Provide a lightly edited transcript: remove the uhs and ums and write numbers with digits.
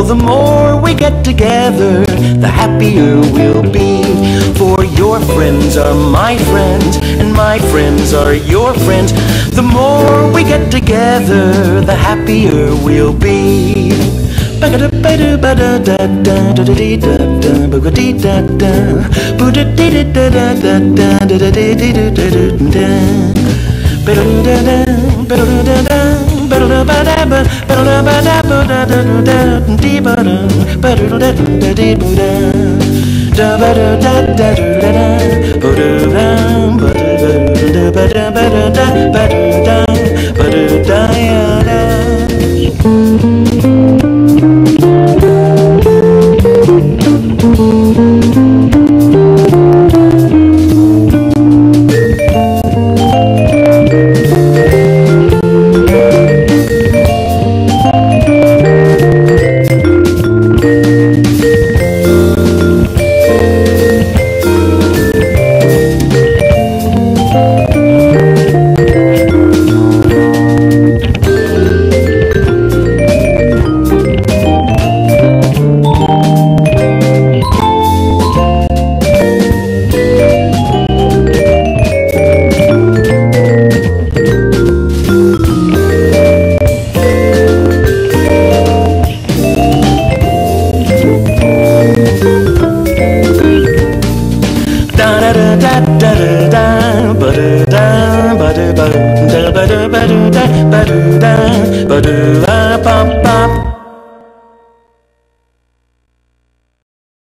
the more we get together, the happier we'll be. For your friends are my friends, and my friends are your friends. The more we get together, the happier we'll be. Ba-da-da-da-da-da-da